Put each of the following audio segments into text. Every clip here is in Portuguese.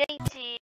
gente,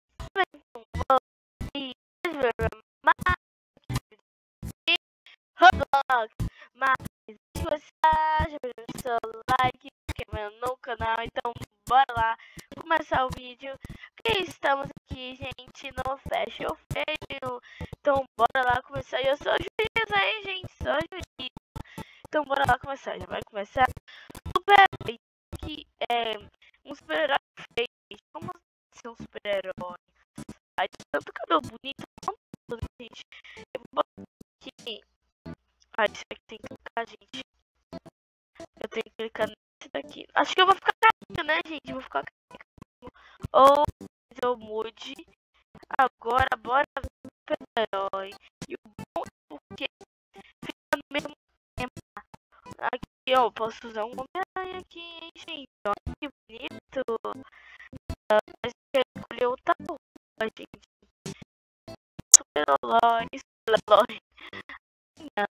Roblox, mas se você já deixou o seu like, inscreva no canal, então bora lá começar o vídeo. Que estamos aqui, gente, no Fecha ou Feio. Então bora lá começar. Eu sou juiz aí, gente, sou juiz. Então bora lá começar, já vai começar. Super que é um super-herói feio, gente. Como ser um super-herói? Ai, tanto cabelo bonito, não, gente. Eu vou botar aqui. Ah, isso aqui tem que clicar, gente. Eu tenho que clicar nesse daqui. Acho que eu vou ficar carinho, né, gente? Eu vou ficar carinho. Ou eu mude. Agora, bora ver o super-herói. E o bom é porque fica no mesmo tema. Aqui, ó, posso usar um Homem-Aranha aqui, hein, gente? Olha que bonito. Mas eu escolhi outra roupa, gente. Super-herói, super-herói. Não.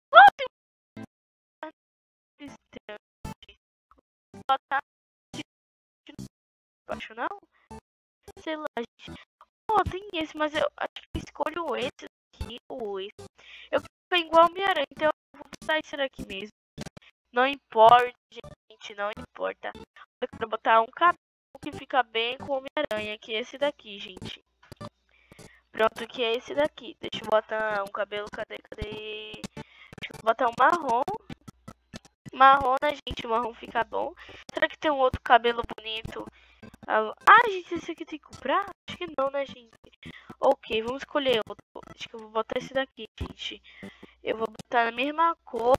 Botar acho não? Sei lá, gente. Oh, tem esse, mas eu acho que eu escolho esse aqui ou esse. Eu quero igual Homem-Aranha, então eu vou botar esse daqui mesmo. Não importa, gente, não importa. Eu quero botar um cabelo que fica bem com o Homem-Aranha, que é esse daqui, gente. Pronto, que é esse daqui. Deixa eu botar um cabelo, cadê? Deixa eu botar um marrom. Marrom, né, gente? O marrom fica bom. Será que tem um outro cabelo bonito? Ah, gente, esse aqui tem que comprar? Acho que não, né, gente? Ok, vamos escolher outro. Acho que eu vou botar esse daqui, gente. Eu vou botar na mesma cor.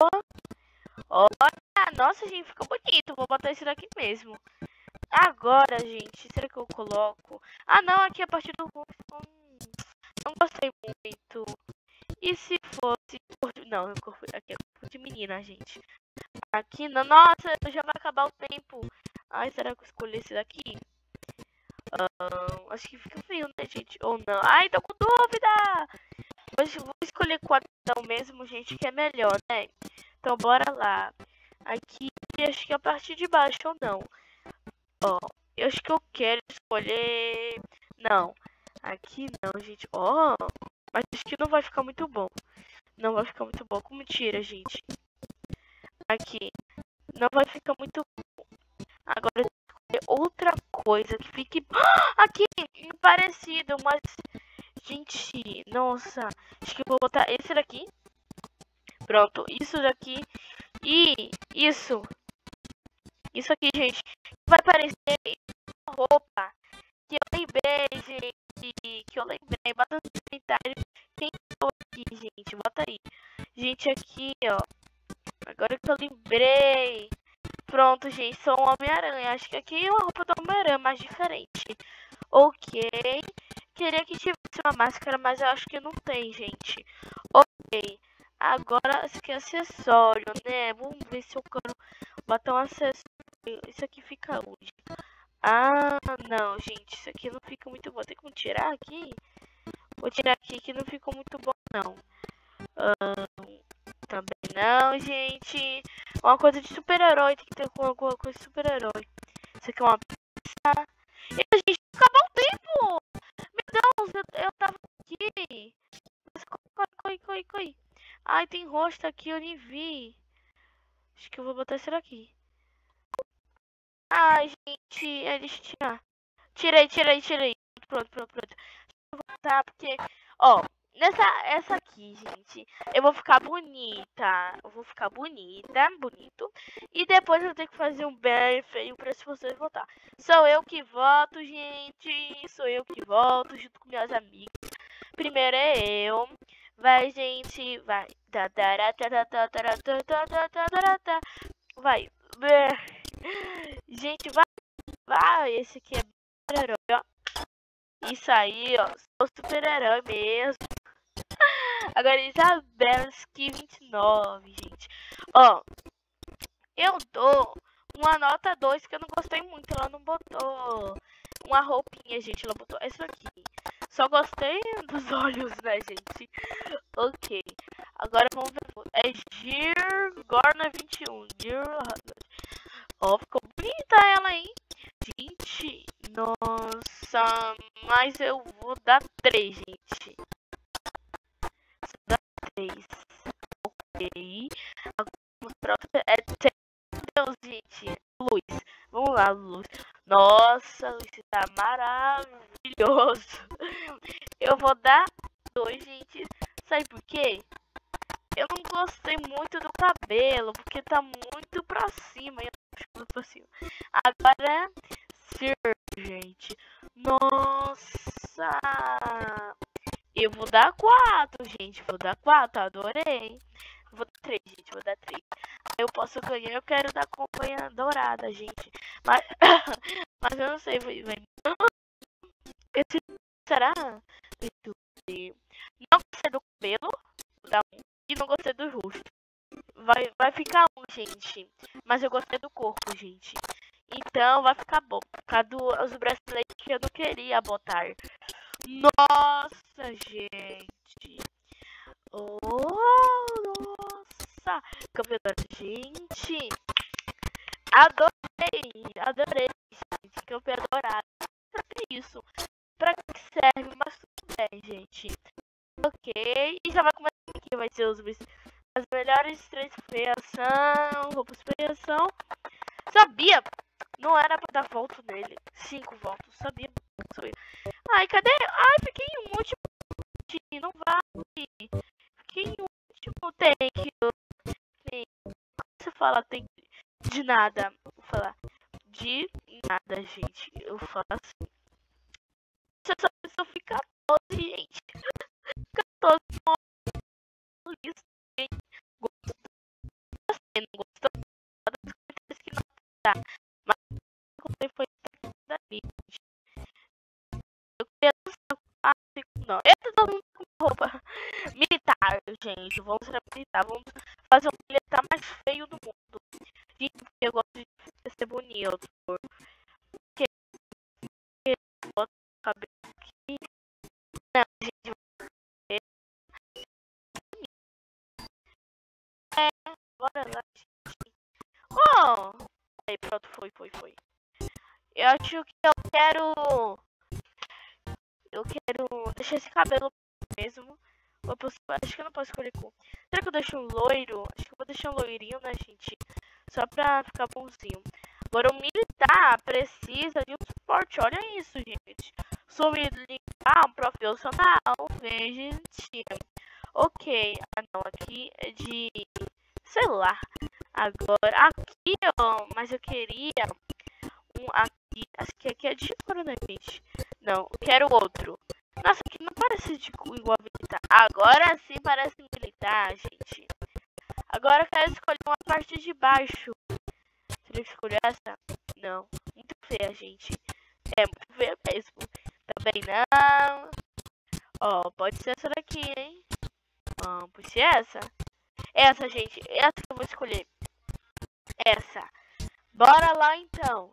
Olha, nossa, gente, ficou bonito. Vou botar esse daqui mesmo. Agora, gente, será que eu coloco? Ah, não, aqui a partir do rosto. Não gostei muito. E se fosse... Não, aqui é corpo de menina, gente. Aqui, não. Nossa, já vai acabar o tempo. Ai, será que eu escolhi esse daqui? Acho que fica feio, né, gente? Ou não? Ai, tô com dúvida! Mas vou escolher quadradão mesmo, gente, que é melhor, né? Então, bora lá. Aqui, acho que é a parte de baixo ou não. Ó, eu acho que eu quero escolher... Não, aqui não, gente. Ó, mas acho que não vai ficar muito bom. Não vai ficar muito bom. Como tira, gente? Aqui, não vai ficar muito bom. Agora, eu vou escolher outra coisa que fique... Aqui, parecido, mas... Gente, nossa. Acho que eu vou botar esse daqui. Pronto, isso daqui. E isso. Isso aqui, gente. Vai parecer uma roupa que eu lembrei, gente. Que eu lembrei. Bota nos comentários quem estou aqui, gente. Bota aí. Gente, aqui, ó. Agora que eu lembrei. Pronto, gente. Sou um Homem-Aranha. Acho que aqui é uma roupa do Homem-Aranha, mais diferente. Ok. Queria que tivesse uma máscara, mas eu acho que não tem, gente. Ok. Agora, esse aqui é acessório, né? Vamos ver se eu quero botar um acessório. Isso aqui fica onde? Ah, não, gente. Isso aqui não fica muito bom. Tem como tirar aqui? Vou tirar aqui que não ficou muito bom, não. Também não, gente. Uma coisa de super-herói. Tem que ter alguma coisa de super-herói. Isso aqui é uma pizza. E, gente, acabou o tempo! Meu Deus, eu tava aqui. Coi. Ai, tem rosto aqui, eu nem vi. Acho que eu vou botar esse daqui. Ai, gente, eles tiraram. Tirei. Pronto. Eu vou botar porque, ó, essa aqui, gente, eu vou ficar bonita. Bonito. E depois eu tenho que fazer um bem feio pra se vocês votar. Sou eu que voto, gente. Sou eu que voto junto com minhas amigas. Primeiro é eu. Vai, gente, vai. Vai. Gente, vai. Esse aqui é super-herói, ó. Isso aí, ó. Sou super-herói mesmo. Agora, Isabelsky 29, gente. Ó, eu dou uma nota 2 que eu não gostei muito. Ela não botou uma roupinha, gente. Ela botou essa aqui. Só gostei dos olhos, né, gente? Ok. Agora vamos ver. É Gorna 21. Ó, ficou bonita ela, hein? Gente, nossa. Nossa, mas eu vou dar 3, gente. Vou dar 3. Ok. Agora pronto. Deus, gente. Luz. Vamos lá, luz. Nossa, luz tá maravilhoso. Eu vou dar 2, gente. Sabe por quê? Eu não gostei muito do cabelo, porque tá muito pra cima. Pra cima. Agora, Sir, gente. Nossa! Eu vou dar 4, gente. Vou dar 4, adorei. Vou dar 3, gente. Vou dar 3. Eu posso ganhar, eu quero dar companhia dourada, gente. Mas, mas eu não sei, esse será? Não gostei do cabelo, vou dar 1. E não gostei do rosto. Vai ficar 1, gente. Mas eu gostei do corpo, gente. Então vai ficar bom. Por causa dos braceletes que eu não queria botar. Nossa, gente. Oh, nossa. Campeonato, gente. Adorei, gente. Campeonato dourado. Pra que isso? Pra que serve? Mas tudo bem, gente. Ok. E já vai começar aqui. Vai ser as melhores 3 feiação. Roupas feiação. Sabia? Não era pra dar volta nele. 5 voltas. Sabia? Ai, cadê? Ai, fiquei em último. Não vai. Fiquei em último. Tem que. Você fala tem de nada. Vou falar de nada, gente. Eu falo assim. Essa pessoa fica 12, gente. Fica 12 isso, gente. Gostou? Você não gostou? Que não dá. Mas foi dali, gente. Eu queria não. Eu tô dando com roupa militar, gente. Vamos ser militar. Vamos fazer um militar mais feio do mundo. Gente, porque eu gosto de ser bonito. Porque eu boto o cabelo aqui. Não, gente. Bora lá, gente. Oh! Aí, pronto, foi. Eu acho que eu quero deixar esse cabelo mesmo. Acho que eu não posso escolher cor. Será que eu deixo um loiro? Acho que eu vou deixar um loirinho, né, gente? Só pra ficar bonzinho. Agora, o militar precisa de um suporte. Olha isso, gente. Sou militar profissional. Gente. Ok. Ah, não. Aqui é de... sei lá. Agora, aqui, ó. Mas eu queria um aqui. Acho que aqui é de couro, né, gente? Não, eu quero outro. Nossa, aqui não parece de igual militar. Agora sim parece militar, gente. Agora eu quero escolher uma parte de baixo. Será que escolher essa? Não. Muito feia, gente. É muito feia mesmo. Também não. Ó, pode ser essa daqui, hein? Pode ser essa. Essa, gente. Essa que eu vou escolher. Essa. Bora lá, então.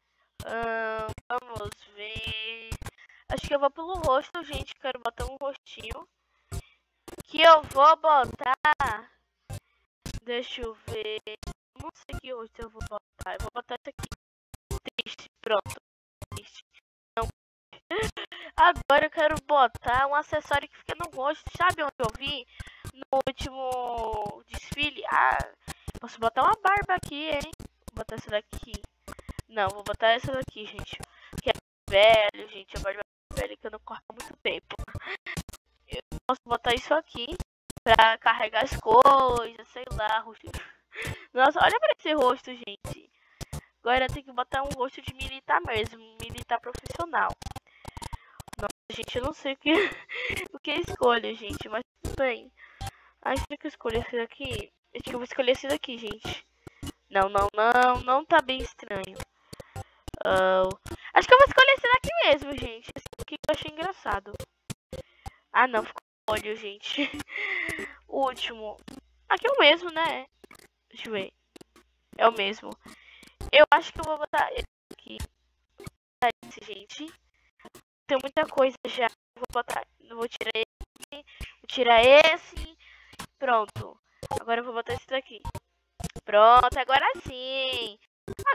Vamos ver. Acho que eu vou pelo rosto, gente. Quero botar um rostinho. Que eu vou botar. Deixa eu ver. Não sei que rosto eu vou botar. Eu vou botar esse aqui. Triste. Pronto. Triste. Não. Agora eu quero botar um acessório que fica no rosto. Sabe onde eu vi? No último desfile. Posso botar uma barba aqui, hein? Vou botar essa daqui. Não, vou botar essa daqui, gente. Que é velho, gente. A barba é velha que eu não corto há muito tempo. Eu posso botar isso aqui pra carregar as coisas, sei lá. Rosto... Nossa, olha pra esse rosto, gente. Agora tem que botar um rosto de militar mesmo. Militar profissional. Nossa, gente, eu não sei o que, o que escolho, gente. Mas tudo bem. Será que eu escolho esse daqui? Acho que eu vou escolher esse daqui, gente. Não tá bem estranho. Acho que eu vou escolher esse daqui mesmo, gente. Esse daqui que eu achei engraçado. Não, ficou olho, gente. O último. Aqui é o mesmo, né? Deixa eu ver. É o mesmo. Eu acho que eu vou botar esse aqui. Esse, gente. Tem muita coisa já. Vou botar. Vou tirar esse. Vou tirar esse. Pronto. Agora eu vou botar esse daqui. Pronto, agora sim. Agora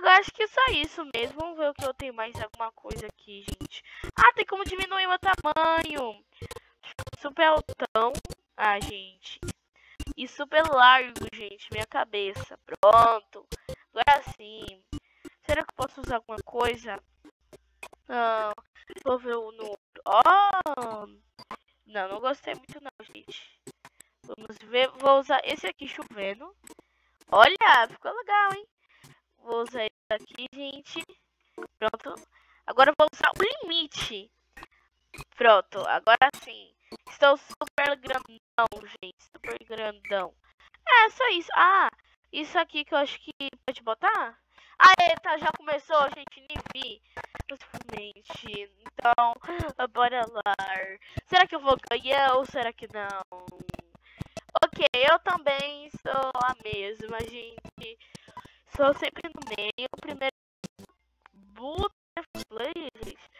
acho que é só isso mesmo. Vamos ver o que eu tenho mais alguma coisa aqui, gente. Ah, tem como diminuir o tamanho. Super altão. Ah, gente. E super largo, gente. Minha cabeça. Pronto. Agora sim. Será que eu posso usar alguma coisa? Não. Vou ver o número. Oh! Não, não gostei muito não, gente. Vamos ver. Vou usar esse aqui chovendo. Olha, ficou legal, hein? Vou usar esse aqui, gente. Pronto. Agora eu vou usar o limite. Pronto, agora sim. Estou super grandão, gente. Super grandão. É, só isso. Ah, isso aqui que eu acho que pode botar? Ah, eita, já começou, gente. Nem vi. Simplesmente. Então, bora lá. Será que eu vou ganhar ou será que não? Ok, eu também sou a mesma, gente. Sou sempre no meio. Primeiro, butterfly, gente.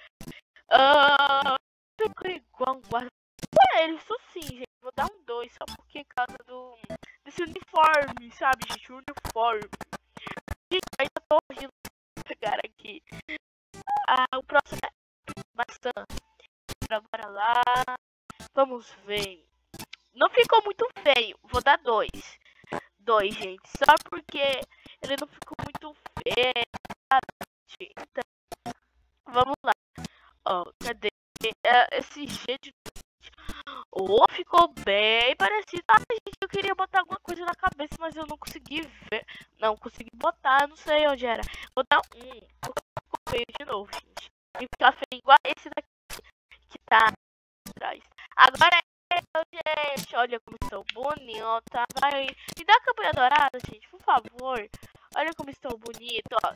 Ficou igual um guarda. É, isso sim, gente. Vou dar um 2 só porque causa desse uniforme, sabe, gente? Uniforme. Gente, ainda tô rindo de pegar aqui. O próximo é maçã. Bora lá. Vamos ver. Não ficou muito feio. Vou dar 2. 2, gente. Só porque ele não ficou muito feio. Então, vamos lá. Ó, cadê? Esse jeito. Oh, ficou bem parecido. Ah, gente, eu queria botar alguma coisa na cabeça, mas eu não consegui ver. Não, consegui botar, não sei onde era. Vou dar 1. Ficou feio de novo, gente. E ficar feio igual esse daqui que tá atrás. Agora é, gente. Olha como estou bonita. Vai. Me dá a campanha dourada, gente, por favor. Olha como estou bonito, ó.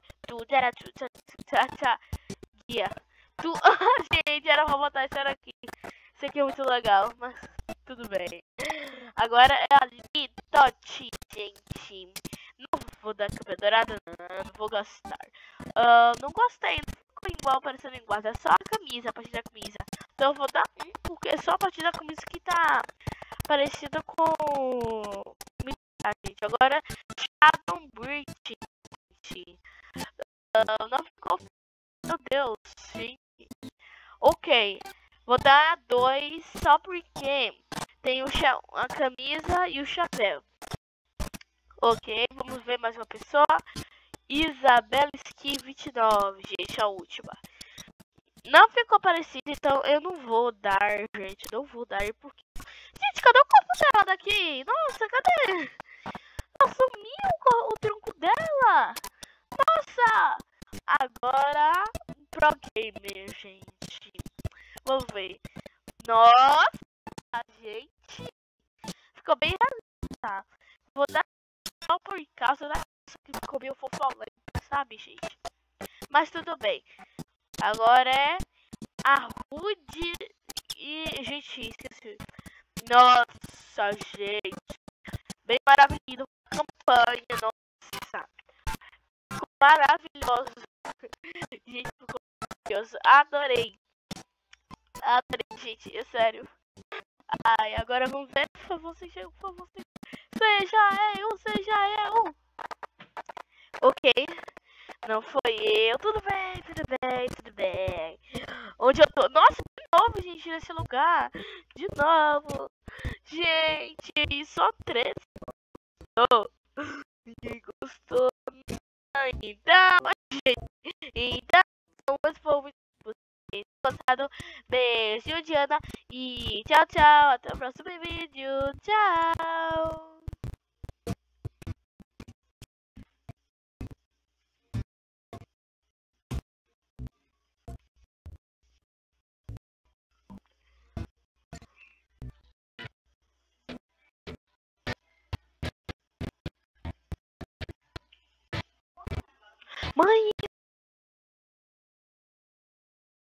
Guia. Gente, era pra botar isso aqui. Isso aqui é muito legal, mas tudo bem. Agora é a Litote, gente. Não vou dar campanha dourada, não vou gastar. Não gostei, não ficou igual, parecendo igual. É só a camisa, a partir da camisa. Então eu vou dar 1, porque é só a partir da camisa que tá parecida com... gente. Agora, Shadow Bridge, gente. Não ficou... Meu Deus, gente. Ok, vou dar 2 só porque tem a camisa e o chapéu. Ok, vamos ver mais uma pessoa. Isabela Ski 29, gente, a última. Não ficou parecido, então eu não vou dar, gente. Não vou dar porque... Gente, cadê o corpo dela daqui? Nossa, cadê? Sumiu o tronco dela. Nossa! Agora, pro gamer, gente. Vamos ver. Nossa, gente. Ficou bem realista. Vou dar só por causa da que ficou meio fofolenta, sabe, gente? Mas tudo bem. Agora é a Rude e... Gente, esqueci. Nossa, gente. Bem maravilhoso. Campanha, nossa. Ficou maravilhoso. Gente, ficou maravilhoso. Adorei. Adorei, gente. É sério. Ai, agora vamos ver. Por favor, seja eu, por favor. Seja eu. Ok. Não foi eu. Tudo bem, tudo bem, tudo bem. Onde eu tô? Nossa, de novo, gente, nesse lugar. De novo. Gente, só 3. Ninguém gostou. Então, gente. Então, esse foi muito gostado. Beijo, Diana. E tchau, tchau. Até o próximo vídeo. Tchau. Mãe.